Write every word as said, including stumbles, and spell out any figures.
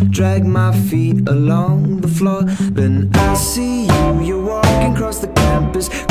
drag my feet along the floor. Then I see you, you're walking across the campus,